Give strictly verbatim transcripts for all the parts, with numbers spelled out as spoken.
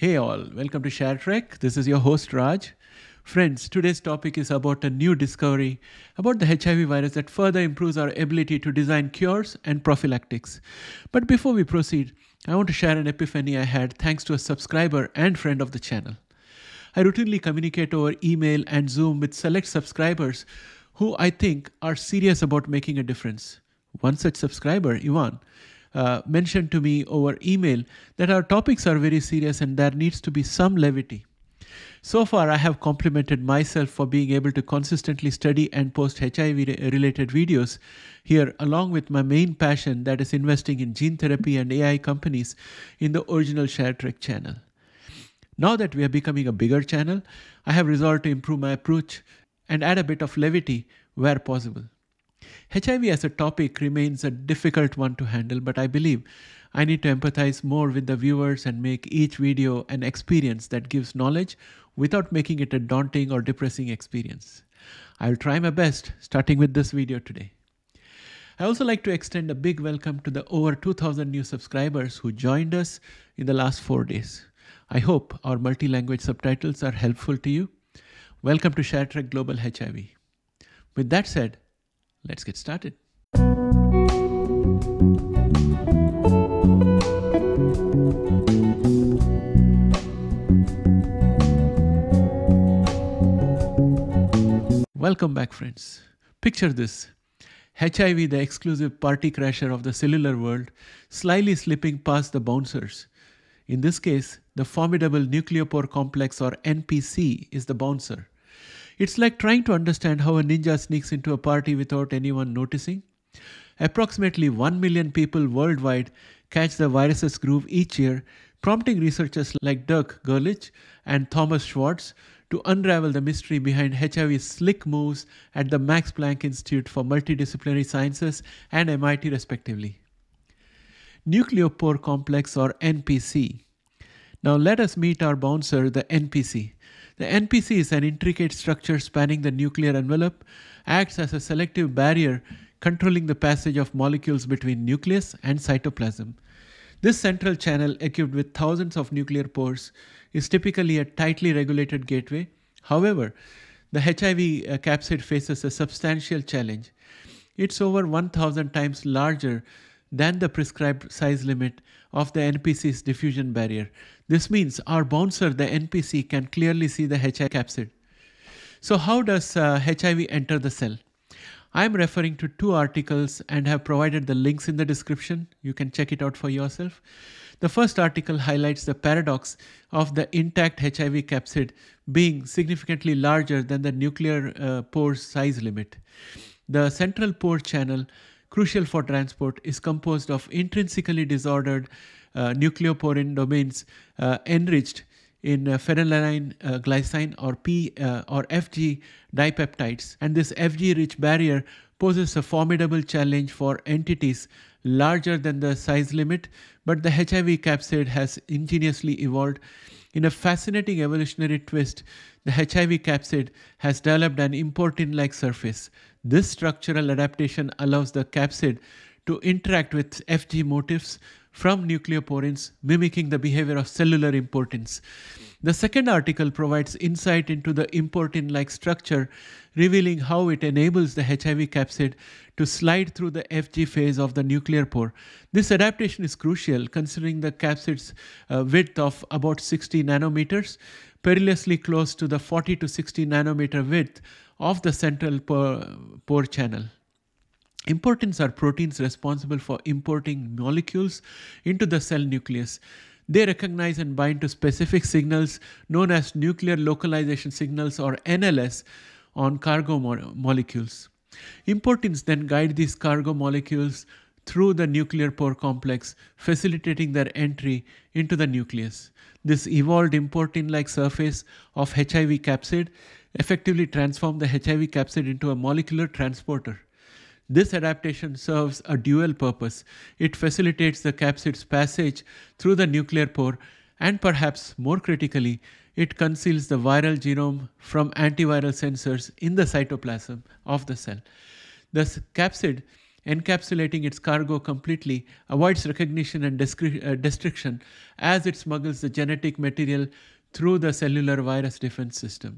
Hey all, welcome to Share Trek. This is your host Raj. Friends, today's topic is about a new discovery about the H I V virus that further improves our ability to design cures and prophylactics. But before we proceed, I want to share an epiphany I had thanks to a subscriber and friend of the channel. I routinely communicate over email and Zoom with select subscribers who I think are serious about making a difference. One such subscriber, Ivan, uh, mentioned to me over email that our topics are very serious and there needs to be some levity. So far, I have complimented myself for being able to consistently study and post H I V-related videos here, along with my main passion, that is investing in gene therapy and A I companies in the original Share Trek channel. Now that we are becoming a bigger channel, I have resolved to improve my approach and add a bit of levity where possible. H I V as a topic remains a difficult one to handle, but I believe I need to empathize more with the viewers and make each video an experience that gives knowledge without making it a daunting or depressing experience. I will try my best, starting with this video today. I also like to extend a big welcome to the over two thousand new subscribers who joined us in the last four days. I hope our multi-language subtitles are helpful to you. Welcome to Share Trek Global H I V. With that said, let's get started. Welcome back, friends. Picture this. H I V, the exclusive party crasher of the cellular world, slyly slipping past the bouncers. In this case, the formidable nucleopore complex, or N P C, is the bouncer. It's like trying to understand how a ninja sneaks into a party without anyone noticing. Approximately one million people worldwide catch the virus's groove each year, prompting researchers like Dirk Gerlich and Thomas Schwartz to unravel the mystery behind H I V's slick moves at the Max Planck Institute for Multidisciplinary Sciences and M I T respectively. Nucleopore complex, or N P C. Now let us meet our bouncer, the N P C. The N P C is an intricate structure spanning the nuclear envelope, acts as a selective barrier controlling the passage of molecules between nucleus and cytoplasm. This central channel, equipped with thousands of nuclear pores, is typically a tightly regulated gateway. However, the H I V uh, capsid faces a substantial challenge. It's over one thousand times larger than the prescribed size limit of the N P C's diffusion barrier. This means our bouncer, the N P C, can clearly see the H I V capsid. So how does uh, H I V enter the cell? I'm referring to two articles and have provided the links in the description. You can check it out for yourself. The first article highlights the paradox of the intact H I V capsid being significantly larger than the nuclear uh, pore size limit. The central pore channel, crucial for transport, is composed of intrinsically disordered uh, nucleoporin domains uh, enriched in uh, phenylalanine uh, glycine or P uh, or F G dipeptides, and this F G-rich barrier poses a formidable challenge for entities larger than the size limit, but the H I V capsid has ingeniously evolved. In a fascinating evolutionary twist, the H I V capsid has developed an Importin-like surface. This structural adaptation allows the capsid to interact with F G motifs from nucleoporins, mimicking the behavior of cellular importins. The second article provides insight into the Importin-like structure, revealing how it enables the H I V capsid to slide through the F G phase of the nuclear pore. This adaptation is crucial considering the capsid's uh, width of about sixty nanometers, perilously close to the forty to sixty nanometer width of the central pore, pore channel. Importins are proteins responsible for importing molecules into the cell nucleus. They recognize and bind to specific signals known as nuclear localization signals, or N L S, on cargo mo- molecules. Importins then guide these cargo molecules through the nuclear pore complex, facilitating their entry into the nucleus. This evolved Importin-like surface of H I V capsid effectively transformed the H I V capsid into a molecular transporter. This adaptation serves a dual purpose. It facilitates the capsid's passage through the nuclear pore, and perhaps more critically, it conceals the viral genome from antiviral sensors in the cytoplasm of the cell. The capsid encapsulating its cargo completely, avoids recognition and uh, destruction as it smuggles the genetic material through the cellular virus defense system.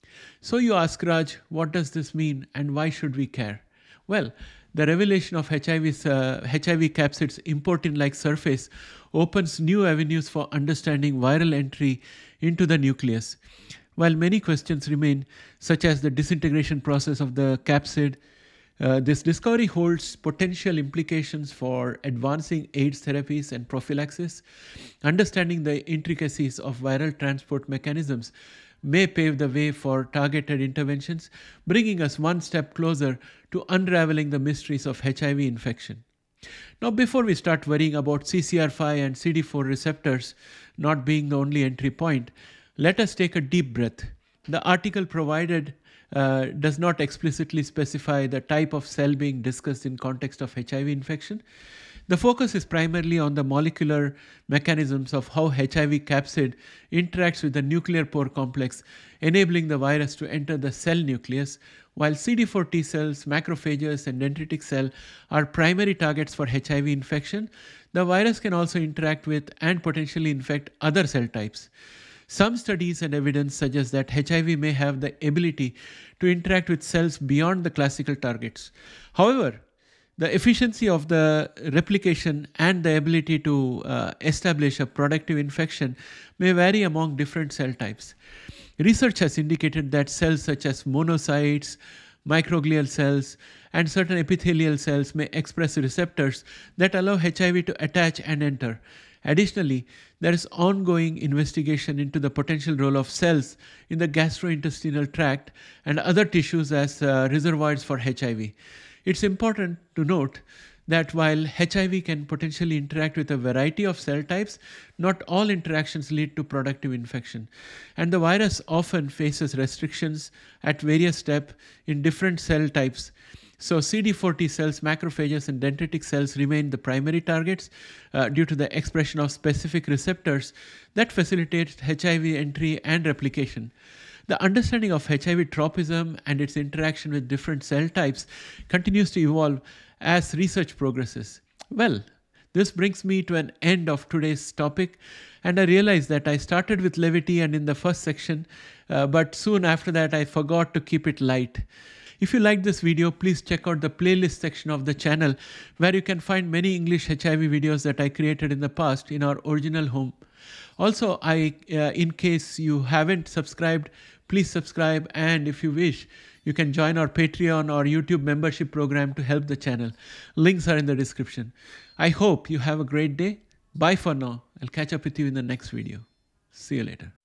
So you ask, Raj, what does this mean and why should we care? Well, the revelation of H I V's, uh, H I V capsid's Importin-like surface opens new avenues for understanding viral entry into the nucleus. While many questions remain, such as the disintegration process of the capsid, uh, this discovery holds potential implications for advancing AIDS therapies and prophylaxis. Understanding the intricacies of viral transport mechanisms may pave the way for targeted interventions, bringing us one step closer to unraveling the mysteries of H I V infection. Now, before we start worrying about C C R five and C D four receptors not being the only entry point, let us take a deep breath. The article provided uh, does not explicitly specify the type of cell being discussed in context of H I V infection. The focus is primarily on the molecular mechanisms of how H I V capsid interacts with the nuclear pore complex, enabling the virus to enter the cell nucleus, while C D four T cells, macrophages, and dendritic cell are primary targets for H I V infection. The virus can also interact with and potentially infect other cell types. Some studies and evidence suggest that H I V may have the ability to interact with cells beyond the classical targets. However, the efficiency of the replication and the ability to uh, establish a productive infection may vary among different cell types. Research has indicated that cells such as monocytes, microglial cells, and certain epithelial cells may express receptors that allow H I V to attach and enter. Additionally, there is ongoing investigation into the potential role of cells in the gastrointestinal tract and other tissues as uh, reservoirs for H I V. It's important to note that while H I V can potentially interact with a variety of cell types, not all interactions lead to productive infection. And the virus often faces restrictions at various steps in different cell types. So C D four T cells, macrophages, and dendritic cells remain the primary targets uh, due to the expression of specific receptors that facilitate H I V entry and replication. The understanding of H I V tropism and its interaction with different cell types continues to evolve as research progresses. Well, this brings me to an end of today's topic, and I realized that I started with levity and in the first section, uh, but soon after that I forgot to keep it light. If you like this video, please check out the playlist section of the channel where you can find many English H I V videos that I created in the past in our original home. Also, I, uh, in case you haven't subscribed, please subscribe, and if you wish, you can join our Patreon or YouTube membership program to help the channel. Links are in the description. I hope you have a great day. Bye for now. I'll catch up with you in the next video. See you later.